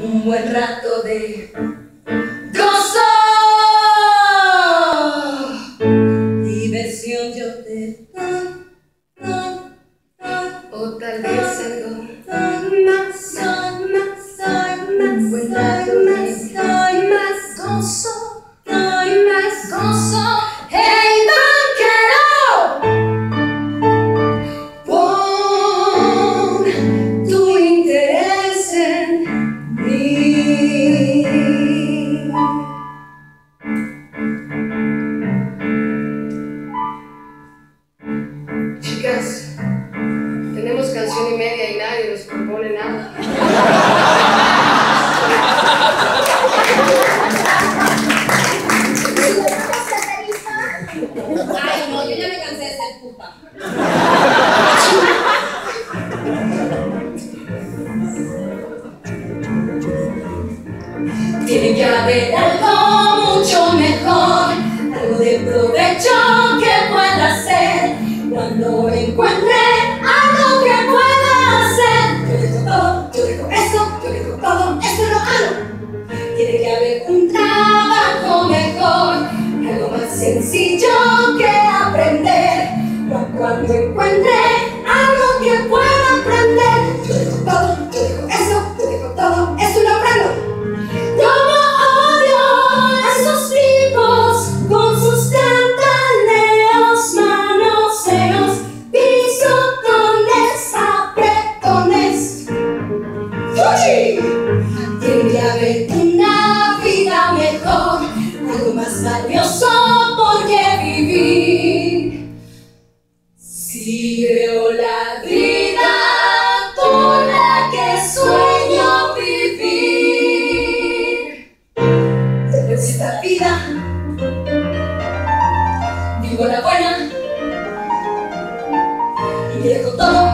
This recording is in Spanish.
un buen rato de gozo, diversión yo te doy, o tal vez algo más, un buen rato de más gozo. ¡Hey, banquero! Pon tu interés en mí. Chicas, tenemos canción y media y nadie nos propone nada. Ay, no, yo ya me cansé de ser puta. Tiene que haber algo mucho mejor, algo de provecho que pueda hacer. Cuando encuentre algo que pueda hacer, yo dejo todo, yo dejo esto, yo dejo todo, esto lo hago. Tiene que haber un trabajo mejor, algo más sencillo que aprender. Cuando encuentre algo que pueda aprender, yo dejo todo, yo dejo eso, yo dejo todo, esto lo aprendo. Yo no odio a esos tipos con sus tantaleos, manoseos, pisotones, apretones. ¡Fuchi! Tiene que haber una vida mejor, algo más valioso por qué vivir. Si veo la vida por la que sueño vivir, después de esta vida vivo la buena y dejo todo.